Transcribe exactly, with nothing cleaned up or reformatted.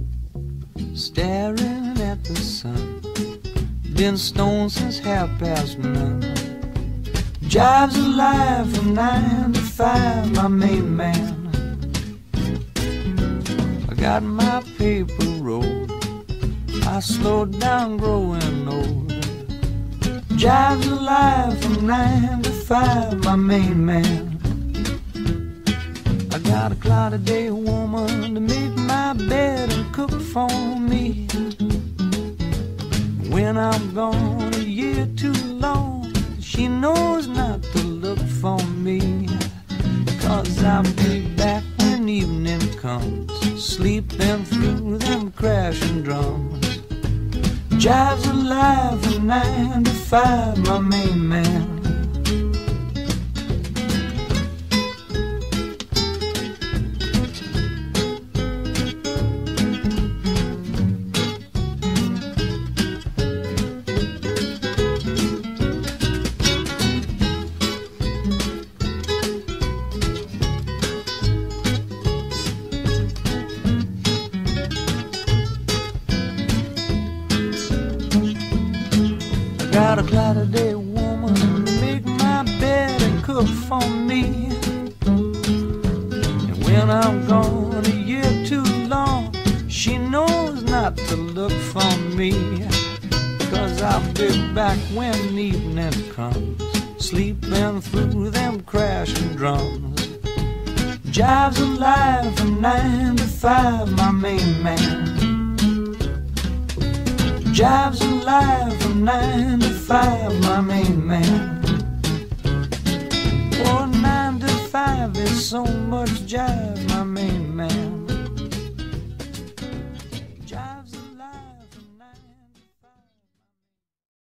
staring at the sun. Been stoned since half past none. Jive's alive from nine to five, my main man. I got my paper rolled, I slowed down growing old. Jive's alive from nine to five, my main man. I got a cloudy day woman to make my bed and cook for me. When I'm gone a year too long, she knows not to look for me. 'Cause I'll be back when evening comes, sleeping through them crashing drums. Jive's alive from nine to five, my main man. Got a cloudy day woman to make my bed and cook for me. And when I'm gone a year too long, she knows not to look for me. 'Cause I'll be back when evening comes, sleeping through them crashing drums. Jive's alive from nine to five, my main man. Jive's alive from nine to five, my main man. Oh, nine to five is so much jive, my main man.